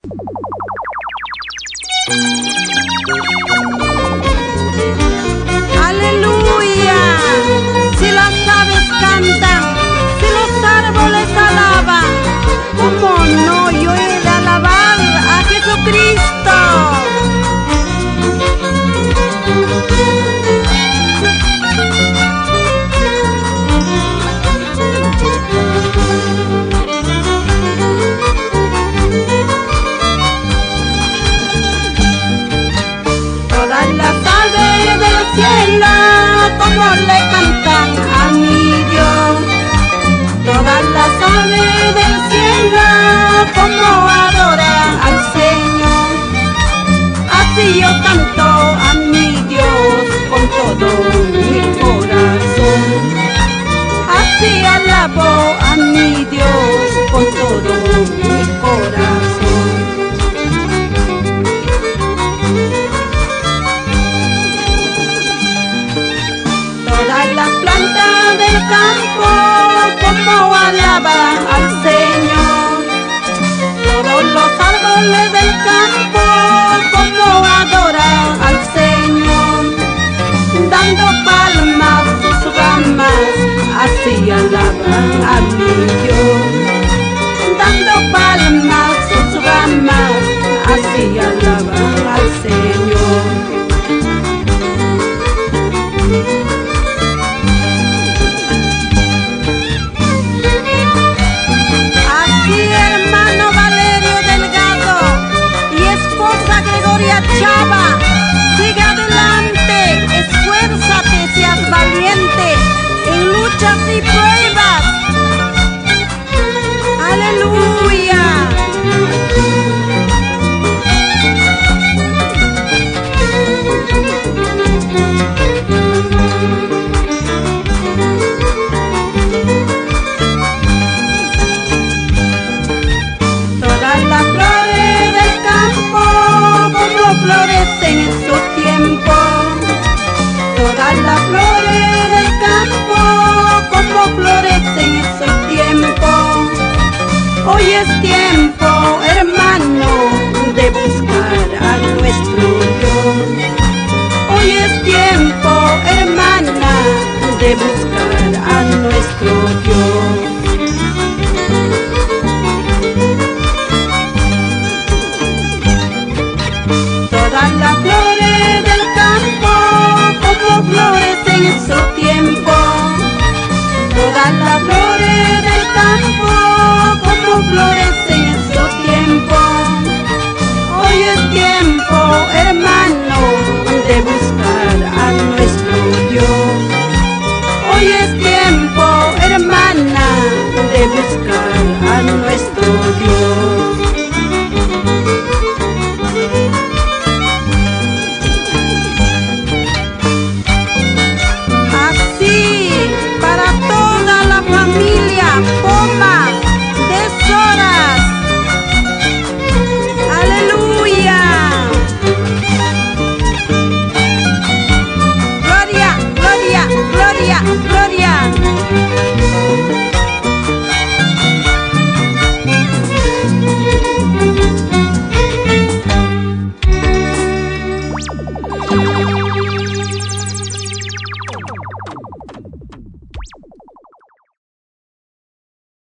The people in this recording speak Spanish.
Aleluya, si las aves cantan, si los árboles alaban, ¿cómo no yo he de alabar a Jesucristo? Todas las aves del cielo, como le cantan a mi Dios. Todas las aves del cielo, como adoran al Señor. Así yo canto a mi Dios con todo mi corazón. Así alabo a mi Dios con todo mi corazón. Todas las plantas del campo como alaban al Señor. Todos los árboles del campo como adoran al Señor. Dando palmas sus ramas, así alaban a mi Dios. Dando palmas sus ramas, así alaban al Señor. Chava, sigue adelante, esfuérzate, seas valiente en luchas y pruebas. Aleluya. Todas las flores del campo florecen en su tiempo. Todas las flores del campo como florecen en su tiempo. Hoy es tiempo, hermano, de buscar a nuestro Dios. Hoy es tiempo, hermana, de buscar a nuestro Dios. Todas las flores del campo como florecen en su tiempo. Todas las flores del campo